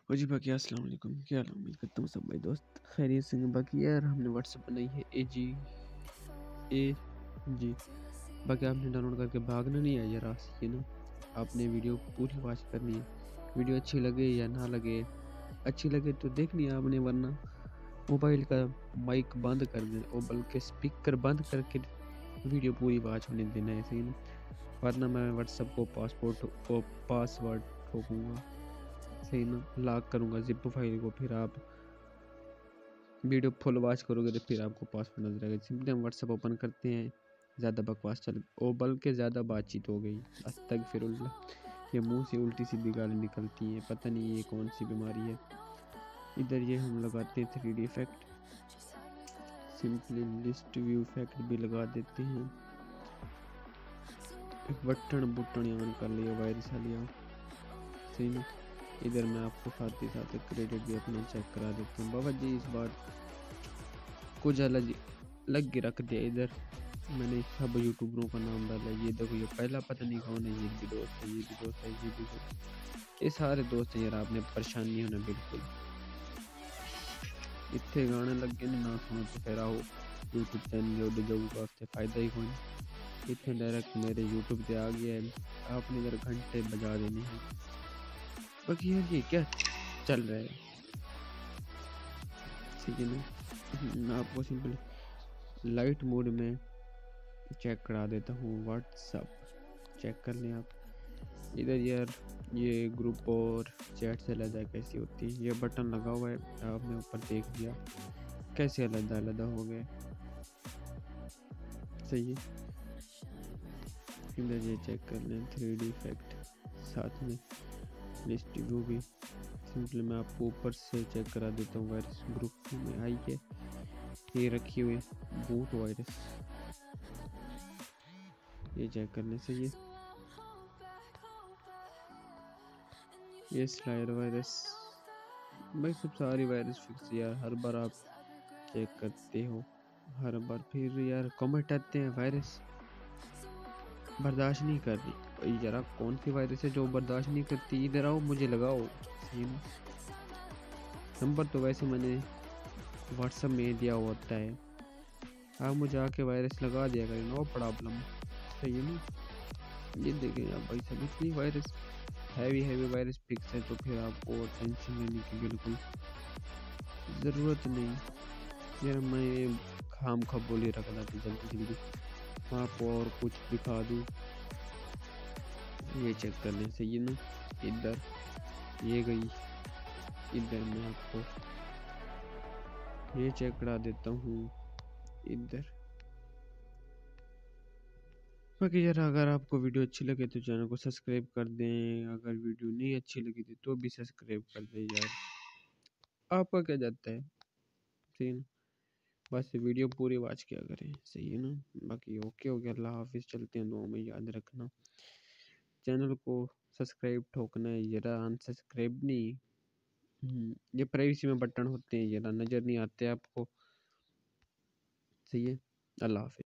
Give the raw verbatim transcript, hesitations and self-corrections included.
और जी बाकी अस्सलाम वालेकुम, क्या हाल है? उम्मीद करता हूँ सब भाई दोस्त खैरियत से हैं। बाकी यार हमने व्हाट्सएप बनाई है ए जी ए जी बाकी आपने डाउनलोड करके भागना नहीं है यार, ये ना आपने वीडियो पूरी वॉच करनी है। वीडियो अच्छी लगे या ना लगे, अच्छी लगे तो देखनी है आपने, वरना मोबाइल का माइक बंद कर देना और बल्कि स्पीकर बंद करके वीडियो पूरी वॉच होने देना है, सही ना। वरना मैं व्हाट्सएप को पासपोर्ट को पासवर्ड ठोकूँगा, सही ना, लॉक करूँगा ज़िप फाइल को। फिर आप वीडियो फुल वॉच करोगे तो फिर आपको पासवर्ड नजर आएगा। सिंपली हम व्हाट्सएप ओपन करते हैं, ज़्यादा बकवास चल ओ बल्कि ज़्यादा बातचीत हो गई, अस्तगफिरुल्लाह। ये मुंह से उल्टी सीधी गाली निकलती हैं, पता नहीं ये कौन सी बीमारी है। इधर ये हम लगाते हैं three D effect, simply list view effect भी लगा देते हैं। एक बटन बुटन ऑन कर लिया, वायरस आ लिया, सही ना। इधर मैं आपको साथ ही साथ क्रेडिट भी अपना चेक करा देता हूँ। बाबा जी इस बार कुछ अलग लग के रख दिया। इधर मैंने सब यूट्यूबरों का नाम डाला, ये देखो ये पहला पता नहीं कौन है, ये भी दोस्त है, ये भी दोस्त है, ये भी दोस्त, ये सारे दोस्त हैं यार। आपने परेशान नहीं होना बिल्कुल। इतने गाने लग गए ना सुनो तो फिर आओ यूट्यूब चैनल उड़ जाऊगा, उससे फ़ायदा ही कोई नहीं। इतने डायरेक्ट मेरे यूट्यूब पे आ गया है, आपने इधर घंटे बजा देने हैं। बाकी यार ये क्या चल रहा है, ठीक है ना। मैं आपको सिंपल लाइट मोड में चेक करा देता हूँ, व्हाट्सअप चेक कर लें आप। इधर यार ये ग्रुप और चैट से अलग कैसी होती है, ये बटन लगा हुआ है, आपने ऊपर देख लिया कैसे अलग अलग हो गए, सही है। इधर ये चेक कर लें थ्री डी इफेक्ट, साथ में लिस्ट व्यू भी सिंपली मैं आपको ऊपर से चेक करा देता हूँ। वायरस ग्रुप में आई है, ये रखी हुई बूट वायरस, ये चेक करने से ये ये स्लाइडर वायरस, भाई सब सारी वायरस फिक्स यार। हर बार आप चेक करते हो, हर बार फिर यार कमेंट आते हैं वायरस बर्दाश्त नहीं कर रही। जरा कौन सी वायरस है जो बर्दाश्त नहीं करती, इधर आओ मुझे लगाओ। नंबर तो वैसे मैंने व्हाट्सएप में दिया होता है, आप मुझे आके वायरस लगा दिया करें, नो प्रॉब्लम, सही है ना। ये देखें आप भाई सब, इतनी virus heavy heavy virus fix है तो फिर आपको टेंशन लेने की बिल्कुल ज़रूरत नहीं। यार मैं खाम खा बोले रखा था कि जल्दी जल्दी आपको और कुछ दिखा दूँ, ये चेक कर लें, सही है ना। इधर ये गई, इधर मैं आपको ये चेक करा देता हूँ इधर। बाकी यार अगर आपको वीडियो अच्छी लगे तो चैनल को सब्सक्राइब कर दें, अगर वीडियो नहीं अच्छी लगी थी तो भी सब्सक्राइब कर दें यार, आपका क्या जाता है, सही ना। बस वीडियो पूरी वॉच किया करें, सही है ना। बाकी ओके हो गया, अल्लाह हाफिज़, चलते हैं दुआ में याद रखना। चैनल को सब्सक्राइब ठोकना है, जरा अनसब्सक्राइब नहीं। ये प्राइवेसी में बटन होते हैं, जरा नज़र नहीं आते आपको, सही है। अल्लाह हाफिज़।